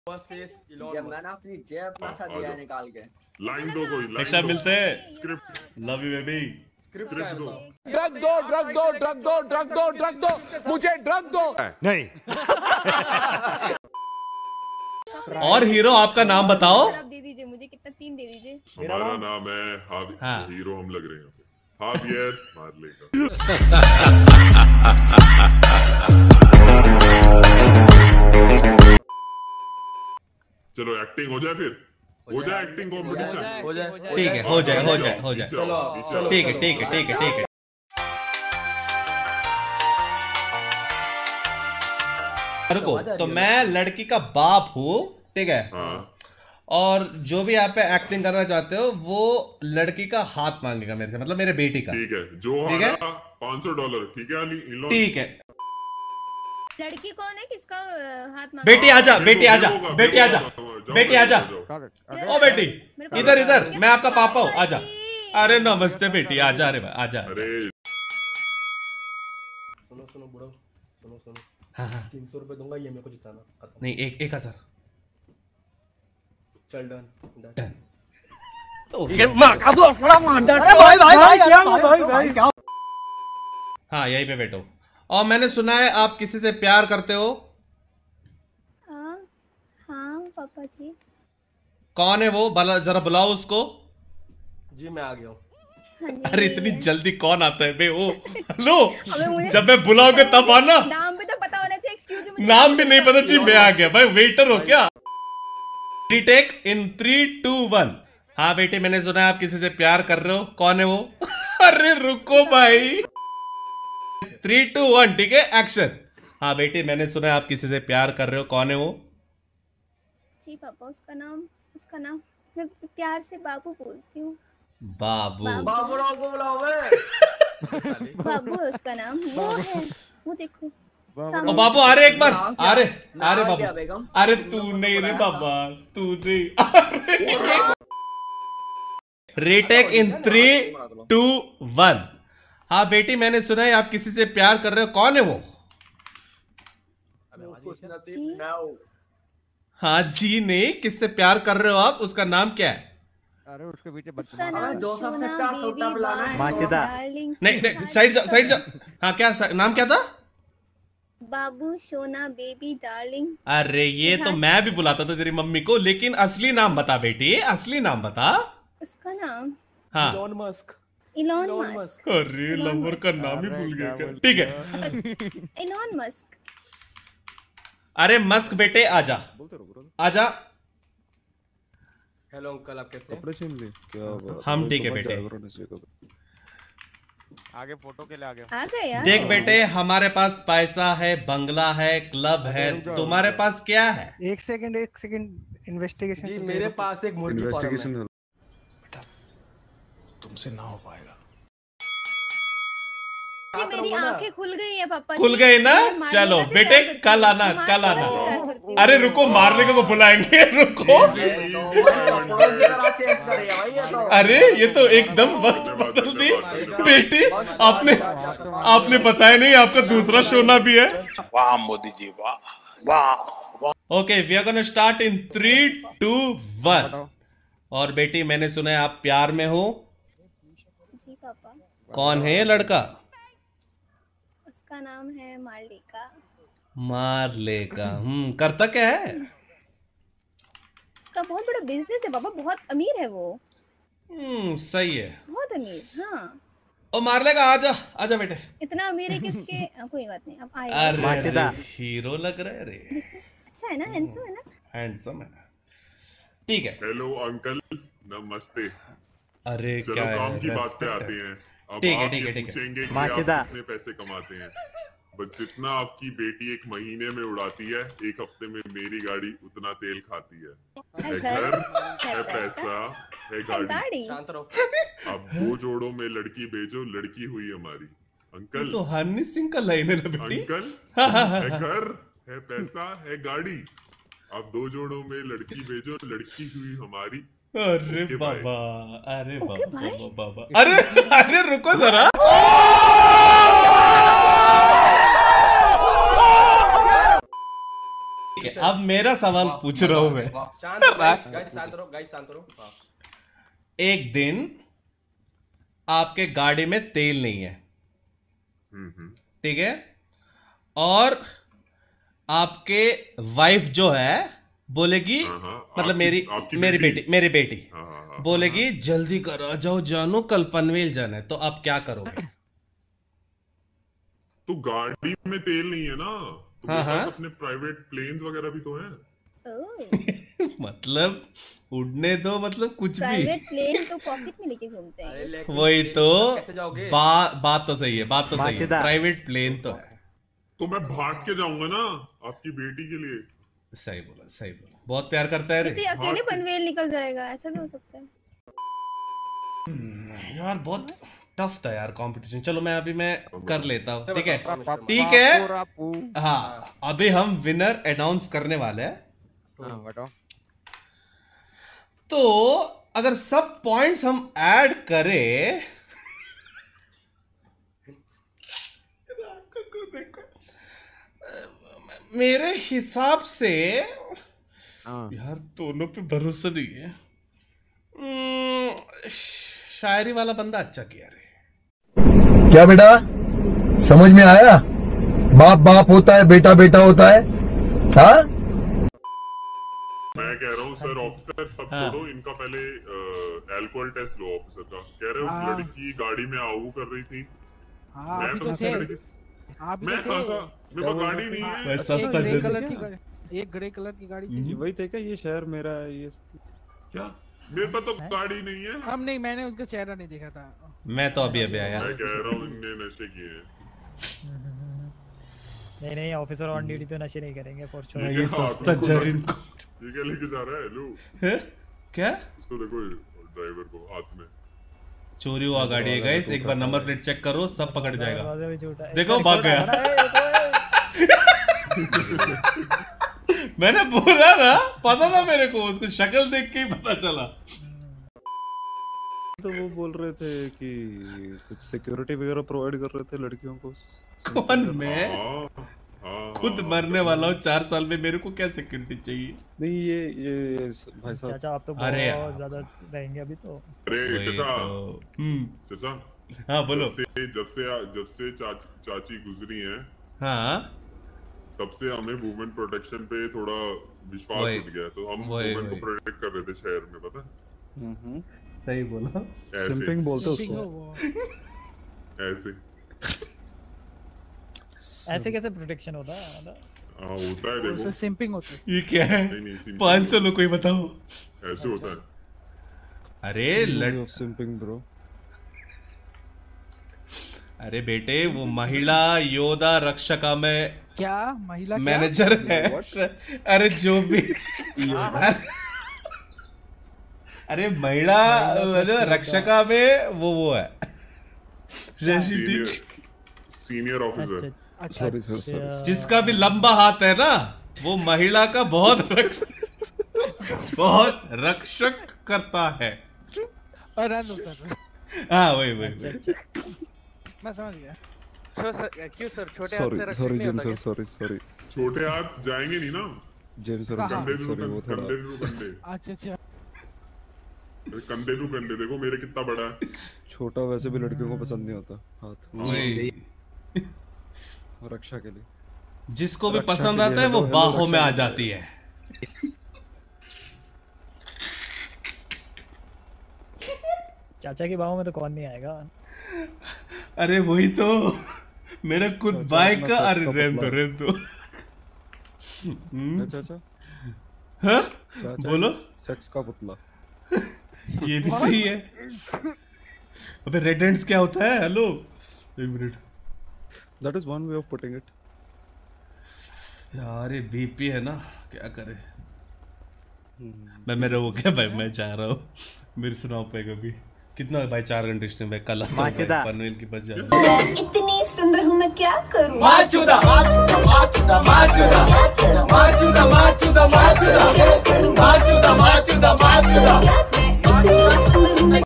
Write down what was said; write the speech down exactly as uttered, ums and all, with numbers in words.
जब मैंने अपनी जेब में सा दिया निकाल के लाइन दो कोई लाइन रिक्शा दो। मिलते हैं। Script love you baby. Script दो। ड्रग दो ड्रग दो ड्रग दो ड्रग दो ड्रग दो मुझे ड्रग दो। नहीं। और हीरो आपका नाम बताओ। आप दे दीजिए मुझे, कितना तीन दे दीजिए। हमारा नाम है हावी। हाँ। हीरो हम लग रहे हैं हावियर मार्लेका। चलो एक्टिंग हो जाए फिर हो जाए एक्टिंग कॉम्पिटिशन हो जाए ठीक है, हो जाए हो जाए हो जाए। चलो ठीक है ठीक है ठीक है ठीक है। रुको, तो मैं लड़की का बाप हूँ, ठीक है। हाँ और जो भी आप एक्टिंग करना चाहते हो वो लड़की का हाथ मांगेगा मेरे से, मतलब मेरे बेटी का। ठीक है, जो ठीक है? हारा पाँच सौ डॉलर। ठीक है अली इन लोग। ठीक है। लड़की कौन है, किसका अ, हाथ मांगा? बेटी आजा, बेटी आजा, होगा, बेटी आजा, जाओ, बेटी जाओ, आजा। जाओ। ओ बेटी, मेरे पापा इधर इधर, के मैं आपका पापा हूँ, पापा आजा। जी। अरे नमस्ते बेटी, आजा। अरे भाई आजा। अरे सुनो सुनो बुढ़ो, सुनो सुनो, हाँ हाँ। तीन सौ रुपए दूंगा, ये मेरे को जिताना। खत्म। नहीं, एक एक हजार। चल डन डन। डन। हाँ यहीं पे बैठो। और मैंने सुना है आप किसी से प्यार करते हो। हाँ हाँ पापा जी। कौन है वो, भला जरा बुलाओ उसको। जी मैं आ गया हूँ। हाँ जी। अरे इतनी जल्दी कौन आता है बे? ओ हेलो, अबे मुझे- जब मैं बुलाओगे तब आना। नाम भी तो पता होना चाहिए। एक्सक्यूज मी, नाम भी नहीं पता चाहिए, मैं आ गया भाई। वेटर हो क्या? Retake in three two one. हाँ बेटे, मैंने सुना है आप किसी से प्यार कर रहे हो। कौन है वो? अरे रुको भाई। थ्री टू वन, ठीक है, एक्शन। हाँ बेटे, मैंने सुना है आप किसी से प्यार कर रहे हो। कौन है वो? जी पापा, उसका नाम उसका नाम मैं प्यार से बाबू बोलती हूँ। बाबू। बाबू राव को बुलाओ बे। बाबू है उसका नाम। वो है, वो देखो ओ बाबू, आ रहे एक बार। नाम क्या? आ रहे, नाम आ रहे क्या बाबू। बेगम? अरे तू नहीं रे बाबा, तू नहीं। Retake in three two one. हाँ बेटी, मैंने सुना है आप किसी से प्यार कर रहे हो। कौन है वो? जी। हाँ जी नहीं, किससे प्यार कर रहे हो आप? उसका नाम क्या है? अरे उसके पीछे उसका नाम दो सौ से सोना चार बेबी सोटा बुलाना है। माचिदा। डार्लिंग नहीं नहीं, साइड जा, साइड जा। हाँ क्या सा, नाम क्या था? बाबू सोना बेबी डार्लिंग। अरे ये तो मैं भी बुलाता था तेरी मम्मी को, लेकिन असली नाम बता बेटी, असली नाम बता। उसका नाम हाँ। Elon Musk. Elon Elon Musk. Musk. अरे लवर का नाम ही भूल गया क्या? ठीक है। Elon Musk. अरे मस्क बेटे, आजा आजा। हेलो अंकल, आप कैसे हैं? हम ठीक है बेटे। आगे फोटो के लिए आगे। आ गए यार। देख बेटे, हमारे पास पैसा है, बंगला है, क्लब है, तुम्हारे पास क्या है? एक सेकंड एक सेकंड इन्वेस्टिगेशन। जी मेरे पास एक मुर्गी फार्म है। तुमसे ना हो पाएगा। जी मेरी आंखें खुल गई है पापा। खुल जी। गई ना? मैं मारने चलो का से बेटे, प्यार करती कल हूँ। आना, मैं कल मारने आना। का से प्यार करती हूँ। अरे रुको, मारने को बुलाएंगे, रुको। अरे ये तो एकदम वक्त बदल दी बेटी। आपने आपने बताया नहीं आपका दूसरा शोना भी है। वाह मोदी जी, वाह वाह। Okay, we are gonna start in three two one. और बेटी, मैंने सुना है आप प्यार में हो। जी पापा। कौन है ये लड़का? उसका नाम है मालिका। मार लेगा। हम्म करता क्या है? उसका बहुत बड़ा बिजनेस है पापा, बहुत अमीर है वो। हम्म सही है। बहुत अमीर। हाँ ओ मार लेगा, आजा आजा बेटे। इतना अमीर है कि उसके आ, कोई बात नहीं, अब आए। अरे अरे, हीरो लग रहा है रे। अच्छा है ना, हैंडसम है ना। हैंडसम है, ठीक है। हेलो अंकल, नमस्ते। अरे चलो क्या काम है, की बात पे respect आते है। हैं। अब ठीक है, आप ठीक है, ये ठीक है। पूछेंगे कि माचिदा। आप कितने पैसे कमाते हैं। बस जितना आपकी बेटी एक महीने में उड़ाती है, एक हफ्ते में मेरी गाड़ी उतना तेल खाती है। है घर, है पैसा, है गाड़ी। गाड़ी। शांत रहो। अब दो जोड़ों में लड़की भेजो, लड़की हुई हमारी। अंकल तो हनी सिंह का लाइन है ना बेटी। अंकल हाँ, हाँ, हाँ, है हाँ। घर, है पैसा, है गाड़ी। अब दो जोड़ों में लड़की भेजो, लड़की हुई हमारी। अरे ओके बाबा, अरे ओके बाबा भाई। बाबा बाबा। अरे अरे रुको जरा। ओके, अब मेरा सवाल पूछ रहा हूं मैं। शांत रहो गाइस, गाइस शांत रहो, गाइस शांत रहो। हाँ। एक दिन आपके गाड़ी में तेल नहीं है, ठीक है, और आपके वाइफ जो है बोलेगी, मतलब मेरी मेरी बेटी मेरी बेटी बोलेगी जल्दी करो, आ जाओ जानू, कल पनवेल जाना है, तो आप क्या करोगे? तो गाड़ी में तेल नहीं है ना, तो हाँ, मेरे पास हाँ। अपने प्राइवेट प्लेन्स वगैरह भी तो हैं। मतलब उड़ने दो, मतलब कुछ भी। प्राइवेट प्लेन तो पॉकेट में लेके घूमते हैं। अरे लेकिन वही प्लेन तो में कैसे जाओगे? बा, बात तो सही है, बात तो सही है, प्राइवेट प्लेन तो है। तो मैं भाग के जाऊंगा ना आपकी बेटी के लिए। सही बोला, सही बोला, बहुत प्यार करता है तो रे। ये अकेले पनवेल निकल जाएगा, ऐसा भी हो सकता है। यार बहुत टफ था यार कंपटीशन। चलो मैं अभी मैं कर लेता हूँ, ठीक है, ठीक है। हाँ, अभी हम विनर अनाउंस करने वाले हैं। हाँ, बताओ। तो अगर सब पॉइंट्स हम ऐड करें, मेरे हिसाब से यार दोनों पे भरोसा नहीं है। हम्म, शायरी वाला बंदा अच्छा किया रे। क्या बेटा समझ में आया? बाप बाप होता है, बेटा बेटा होता है। हाँ, मैं कह रहा हूँ सर, ऑफिसर सब हाँ। छोड़ो, इनका पहले अल्कोहल टेस्ट लो ऑफिसर का। कह रहे हो लड़की गाड़ी में आऊ कर रही थी। मैं तो किसी लड़की से- मैं कहा था मेरे पास गाड़ी नहीं है। भाई सस्ता ग्रे जल्दी। कलर की गाड़ी, एक ग्रे कलर की गाड़ी थी। वही थे क्या? ये शहर मेरा है, ये क्या मेरे पास तो गाड़ी नहीं है। हम नहीं, मैंने उनका चेहरा नहीं देखा था। मैं तो अभी अभी आया। मैं कह रहा हूँ इनने नशे किए हैं। नहीं नहीं, ऑफिसर ऑन ड्यूटी तो नशे नहीं करेंगे फॉर श्योर। ये सस्ता जरिन को ये क्या लेके जा रहा है? लो है? क्या इसको देखो, ड्राइवर को हाथ में चोरी हुआ गाड़ी है गाइस, एक बार नंबर प्लेट चेक करो, सब पकड़ जाएगा। दरवाजा भी झूठा है। देखो इसका भाग गया। रिकॉर्ड आ रहा है। मैंने बोला ना, पता था मेरे को, उसको शक्ल देख के ही पता चला। तो वो बोल रहे थे कि कुछ सिक्योरिटी वगैरह प्रोवाइड कर रहे थे लड़कियों को। कौन मैं? हाँ, हाँ, खुद हाँ, मरने वाला हूँ चार साल में, मेरे को क्या सिक्योरिटी चाहिए? नहीं ये ये भाई साहब, चाचा आप तो अरे यार। बहुत ज्यादा रहेंगे अभी तो। अरे वही चाचा, तो। हम्म, चाचा हाँ बोलो। जब से जब से जब से चाच, चाची गुजरी हैं, हाँ तब से हमें वुमेन प्रोटेक्शन पे थोड़ा विश्वास वही, उठ गया, तो हम वही, वुमेन को वही। प्रोटेक्ट कर रहे थे शहर में, पता है? सही बोला। ऐसे सिंपिंग बोलते Simping उसको। हो वो। ऐसे ऐसे कैसे प्रोटेक्शन होता है? मतलब हाँ होता है, उससे देखो। सिंपिंग होता है। ये क्या है? नहीं नहीं simping पाँच सौ लोग कोई बताओ। ऐसे होता है। अरे लड़ सिंपिंग ब्रो। अरे बेटे, वो महिला योद्धा रक्षका में क्या महिला क्या? मैनेजर है। अरे जो भी, अरे महिला मतलब रक्षका में वो वो है सीनियर सीनियर ऑफिसर। अच्छा सॉरी सर, सॉरी। जिसका भी लंबा हाथ है ना, वो महिला का बहुत रक्षक बहुत रक्षक करता है। और रन होता है। हाँ वही वही। मैं समझ गया। क्यों सर, छोटे हाथ से सॉरी रक्षक सॉरी नहीं जेम होता सर, सॉरी सॉरी छोटे हाथ जाएंगे नहीं ना, जेम सर, कंधे टू सॉरी वो थोड़ा कंधे टू कंधे, अच्छा अच्छा। कंधे टू कंधे। देखो मेरे कितना बड़ा है। छोटा, वैसे भी लड़कियों को पसंद नहीं होता हाथ। वही, रक्षा के लिए जिसको भी रक्षा पसंद के लिए आता है वो हेलो, बाहों रक्षा में आ के लिए। जाती है। चाचा की बाहों में तो कौन नहीं आएगा। अरे वही तो, मेरा खुद चाचा भाई अपना का। सेक्स अरे का रेन दो पुतला। रेन दो। हम्म, चाचा हाँ? चाचा बोलो। सेक्स का पुतला। ये भी सही है। अबे रेड हैंड्स क्या होता है? हेलो एक minute that is one way of putting it. यार ये बीपी है ना, क्या करे। मैं मेरा हो गया भाई, मैं चाह रहा हूँ मेरे सुनाओ पे कभी। कितना भाई, चार घंटे स्टेशन में कल आता हूँ भाई, पनवेल की बस जा रहा हूँ। इतनी सुंदर हूँ मैं, क्या करूँ? माचुदा माचुदा माचुदा माचुदा माचुदा माचुदा माचुदा माचुदा माचुदा माचुदा